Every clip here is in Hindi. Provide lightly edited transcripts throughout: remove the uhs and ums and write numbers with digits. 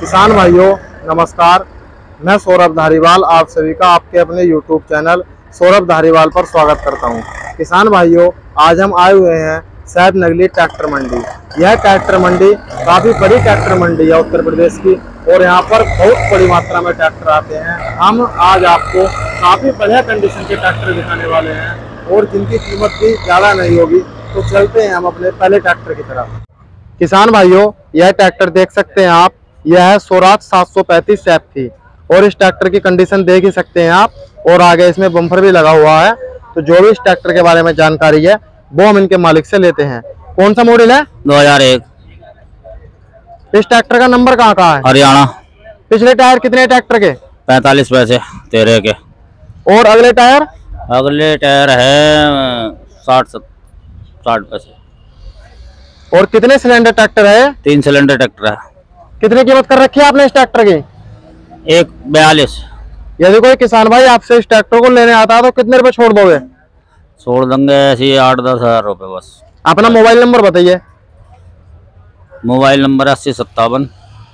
किसान भाइयों नमस्कार, मैं सौरभ धारीवाल आप सभी का आपके अपने YouTube चैनल सौरभ धारीवाल पर स्वागत करता हूं। किसान भाइयों, आज हम आए हुए हैं सैद नगली ट्रैक्टर मंडी। यह ट्रैक्टर मंडी काफ़ी बड़ी ट्रैक्टर मंडी है उत्तर प्रदेश की और यहां पर बहुत बड़ी मात्रा में ट्रैक्टर आते हैं। हम आज आपको काफ़ी बढ़िया कंडीशन के ट्रैक्टर दिखाने वाले हैं और जिनकी कीमत भी ज़्यादा नहीं होगी। तो चलते हैं हम अपने पहले ट्रैक्टर की तरफ। किसान भाइयों, यह ट्रैक्टर देख सकते हैं आप, यह है स्वराज 735 SAFT और इस ट्रैक्टर की कंडीशन देख ही सकते हैं आप। और आगे इसमें बम्पर भी लगा हुआ है। तो जो भी इस ट्रैक्टर के बारे में जानकारी है वो हम इनके मालिक से लेते हैं। कौन सा मॉडल है? 2001। इस ट्रैक्टर का नंबर कहाँ का है? हरियाणा। पिछले टायर कितने ट्रैक्टर के? 45 पैसे 13 के। और अगले टायर? अगले टायर है 60 पैसे। और कितने सिलेंडर ट्रैक्टर है? 3 सिलेंडर ट्रैक्टर है। कितनी कीमत कर रखी है आपने इस ट्रैक्टर की? 142। यदि कोई किसान भाई आपसे इस ट्रैक्टर को लेने आता है तो कितने रुपए छोड़ दोगे? छोड़ देंगे ऐसे 8-10 हज़ार रुपये बस। अपना मोबाइल नंबर बताइए। Mobile number 8057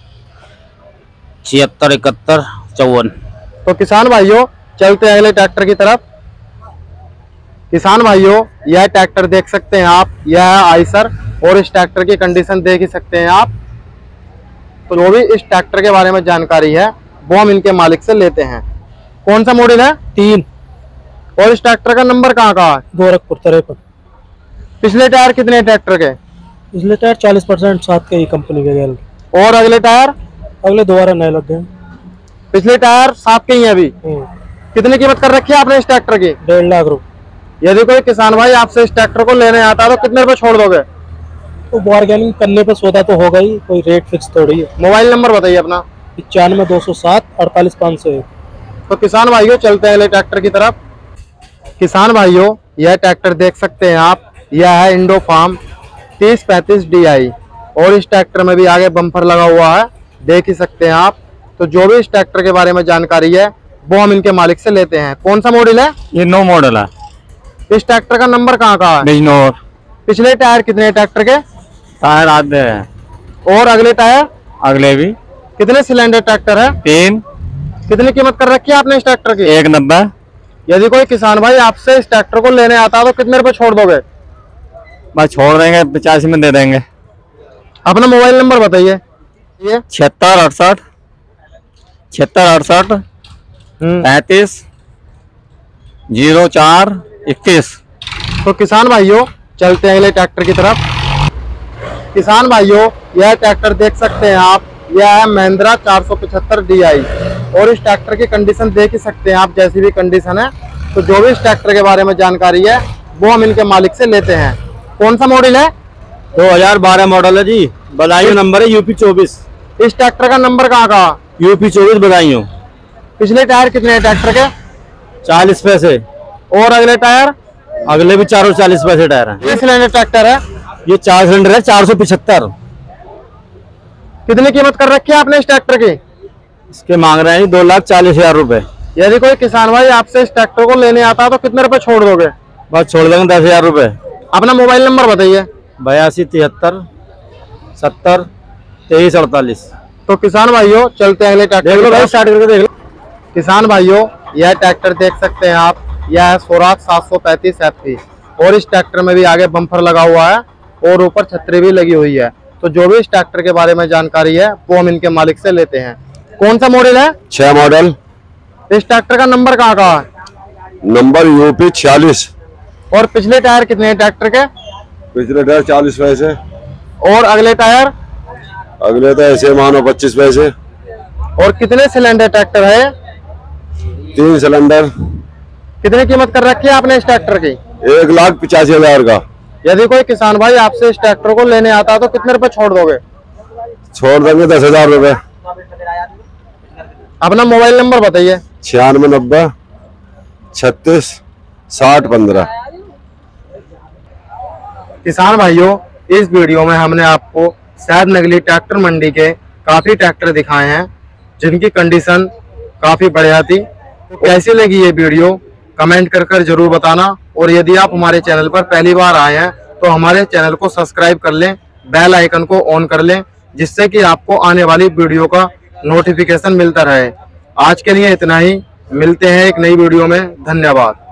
76 71 54। तो किसान भाइयों चलते हैं अगले ट्रैक्टर की तरफ। किसान भाइयों, यह ट्रैक्टर देख सकते हैं आप, यह है आइसर और इस ट्रैक्टर की कंडीशन देख ही सकते हैं आप। तो जो भी इस ट्रैक्टर के बारे में जानकारी है वो हम इनके मालिक से लेते हैं। कौन सा मॉडल है? 3। और इस ट्रैक्टर का नंबर कहाँ का है? गोरखपुर 53। पिछले टायर कितने ट्रैक्टर के? पिछले टायर 40% साथ के ही कंपनी के गए। और अगले टायर? अगले दोबारा नए लग गए। पिछले टायर 7 के ही हैं अभी। कितनी कीमत कर रखी है आपने इस ट्रैक्टर की? 1.5 लाख रुपए। यदि कोई किसान भाई आपसे इस ट्रैक्टर को लेने आता है तो कितने रुपए छोड़ दोगे? तो बार्गेनिंग करने पर सौदा तो होगा ही, कोई रेट फिक्स थोड़ी है। मोबाइल नंबर बताइए अपना। 95 207 48 501। तो किसान भाइयों चलते हैं अगले ट्रैक्टर की तरफ। किसान भाइयों, यह ट्रैक्टर देख सकते हैं आप, यह है इंडो फार्म 3035 DI और इस ट्रैक्टर में भी आगे बम्पर लगा हुआ है, देख ही सकते हैं आप। तो जो भी इस ट्रैक्टर के बारे में जानकारी है वो हम इनके मालिक से लेते हैं। कौन सा मॉडल है? ये 9 मॉडल है। इस ट्रैक्टर का नंबर कहाँ का है? बिजनौर। पिछले टायर कितने ट्रैक्टर के? टायर आधे हैं। और अगले टायर? अगले भी। कितने सिलेंडर ट्रैक्टर है? 3। कितनी कीमत कर रखी है आपने इस ट्रैक्टर की? 190। यदि कोई किसान भाई आपसे इस ट्रैक्टर को लेने आता है तो कितने रुपए छोड़ दोगे? बस छोड़ देंगे, 85 में दे देंगे। अपना मोबाइल नंबर बताइए। ये 7668 35 04 21। तो किसान भाइयों चलते हैं अगले ट्रैक्टर की तरफ। किसान भाइयों, यह ट्रैक्टर देख सकते हैं आप, यह है महिंद्रा 475 DI और इस ट्रैक्टर की कंडीशन देख ही सकते हैं आप, जैसी भी कंडीशन है। तो जो भी इस ट्रैक्टर के बारे में जानकारी है वो हम इनके मालिक से लेते हैं। कौन सा मॉडल है? 2012 मॉडल है जी। बदायूं नंबर है UP 24। इस ट्रैक्टर का नंबर कहाँ का? UP 24 बदायूं। पिछले टायर कितने हैं ट्रैक्टर के? 40 पैसे। और अगले टायर? अगले भी 440 पैसे टायर है। ये सिलेंडर ट्रैक्टर है? ये 4 सिलेंडर है, 475। कितनी कीमत कर रखी है आपने इस ट्रैक्टर की? इसके मांग रहे हैं 2,40,000 रुपए। यदि कोई किसान भाई आपसे इस ट्रैक्टर को लेने आता है तो कितने रुपए छोड़ दोगे? बस छोड़ देंगे 10,000 रुपए। अपना मोबाइल नंबर बताइए। 82 73 70 23 48। तो किसान भाइयों चलते हैं अगले ट्रैक्टर। देख लो भाई, स्टार्ट करके देख लो। किसान भाइयों, यह ट्रैक्टर देख सकते हैं आप, यह है स्वराज 735 SAFT और इस ट्रैक्टर में भी आगे बम्पर लगा हुआ है और ऊपर छतरी भी लगी हुई है। तो जो भी इस ट्रैक्टर के बारे में जानकारी है वो हम इनके मालिक से लेते हैं। कौन सा मॉडल है? 6 मॉडल। इस ट्रैक्टर का नंबर कहाँ का है? Number UP 46। और पिछले टायर कितने हैं ट्रैक्टर के? पिछले टायर 40 पैसे। और अगले टायर? अगले तो ऐसे मानो 25 पैसे। और कितने सिलेंडर ट्रैक्टर है? 3 सिलेंडर। कितनी कीमत कर रखी है आपने इस ट्रैक्टर की? 1,85,000 का। यदि कोई किसान भाई आपसे इस ट्रैक्टर को लेने आता है तो कितने रुपए छोड़ दोगे? छोड़ देंगे 10,000 रुपए। अपना मोबाइल नंबर बताइए। 9690 36 60 15। किसान भाइयों, इस वीडियो में हमने आपको सैद नगली ट्रैक्टर मंडी के काफी ट्रैक्टर दिखाए हैं जिनकी कंडीशन काफी बढ़िया थी। तो कैसी लगी ये वीडियो कमेंट कर जरूर बताना और यदि आप हमारे चैनल पर पहली बार आए हैं तो हमारे चैनल को सब्सक्राइब कर लें, बेल आइकन को ऑन कर लें, जिससे कि आपको आने वाली वीडियो का नोटिफिकेशन मिलता रहे। आज के लिए इतना ही, मिलते हैं एक नई वीडियो में। धन्यवाद।